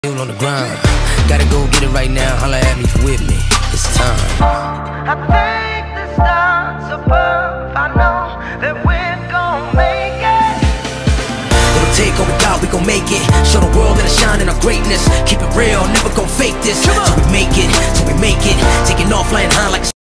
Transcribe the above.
On the grind, gotta go get it right now. Holla at me with me. It's time. I think the stars above. I know that we're gonna make it. It'll take all we got, we gon' make it. Show the world that I shine in our greatness. Keep it real, never gon' fake this. Till we make it, till we make it. Taking off, flying high like